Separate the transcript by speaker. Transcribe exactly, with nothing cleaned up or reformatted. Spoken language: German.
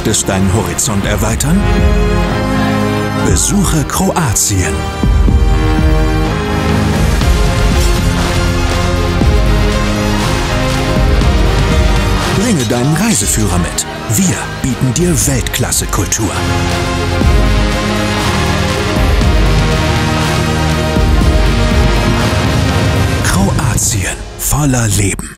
Speaker 1: Möchtest deinen Horizont erweitern? Besuche Kroatien. Bringe deinen Reiseführer mit. Wir bieten dir Weltklasse-Kultur. Kroatien voller Leben.